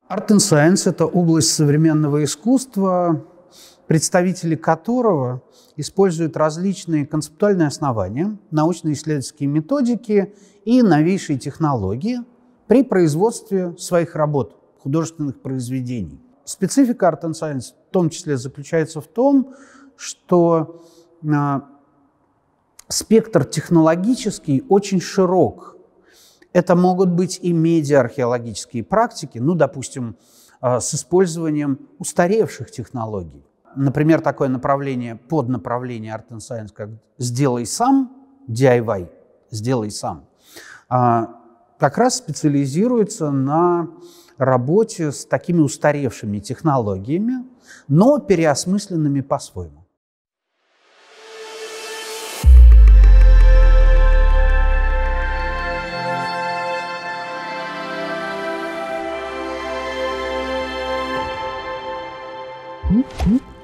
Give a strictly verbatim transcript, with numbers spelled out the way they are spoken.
Art and Science – это область современного искусства, представители которого используют различные концептуальные основания, научно-исследовательские методики и новейшие технологии при производстве своих работ, художественных произведений. Специфика Art and Science в том числе заключается в том, что э, спектр технологический очень широк. Это могут быть и медиа-археологические практики, ну, допустим, э, с использованием устаревших технологий. Например, такое направление, поднаправление Art and Science, как «сделай сам», ди ай вай, «сделай сам», э, как раз специализируется на работе с такими устаревшими технологиями, но переосмысленными по-своему. Mm-hmm.